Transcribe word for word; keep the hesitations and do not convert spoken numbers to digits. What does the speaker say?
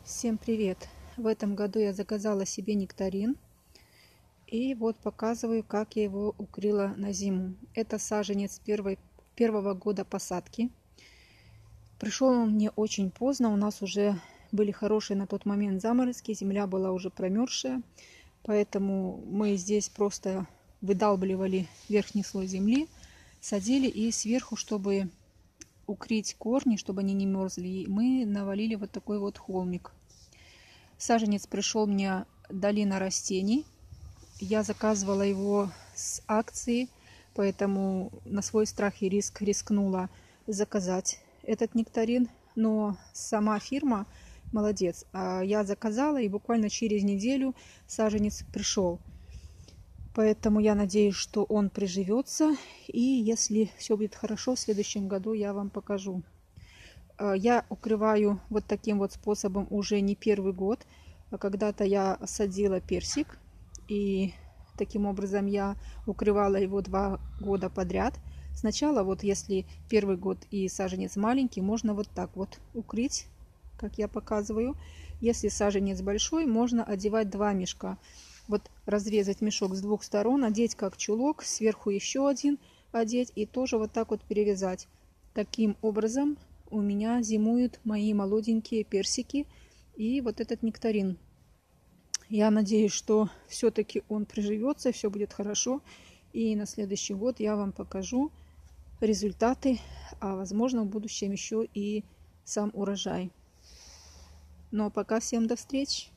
Всем привет! В этом году я заказала себе нектарин. И вот показываю, как я его укрыла на зиму. Это саженец первой, первого года посадки. Пришел он мне очень поздно. У нас уже были хорошие на тот момент заморозки. Земля была уже промерзшая. Поэтому мы здесь просто выдалбливали верхний слой земли. Садили и сверху, чтобы укрыть корни, чтобы они не мерзли, мы навалили вот такой вот холмик. Саженец пришел мне «Долина растений». Я заказывала его с акции, поэтому на свой страх и риск рискнула заказать этот нектарин. Но сама фирма молодец. Я заказала, и буквально через неделю саженец пришел. Поэтому я надеюсь, что он приживется. И если все будет хорошо, в следующем году я вам покажу. Я укрываю вот таким вот способом уже не первый год. Когда-то я садила персик, и таким образом я укрывала его два года подряд. Сначала, вот если первый год и саженец маленький, можно вот так вот укрыть, как я показываю. Если саженец большой, можно одевать два мешка. Вот разрезать мешок с двух сторон, одеть как чулок, сверху еще один одеть и тоже вот так вот перевязать. Таким образом у меня зимуют мои молоденькие персики и вот этот нектарин. Я надеюсь, что все-таки он приживется, все будет хорошо. И на следующий год я вам покажу результаты, а возможно в будущем еще и сам урожай. Ну а пока всем до встречи!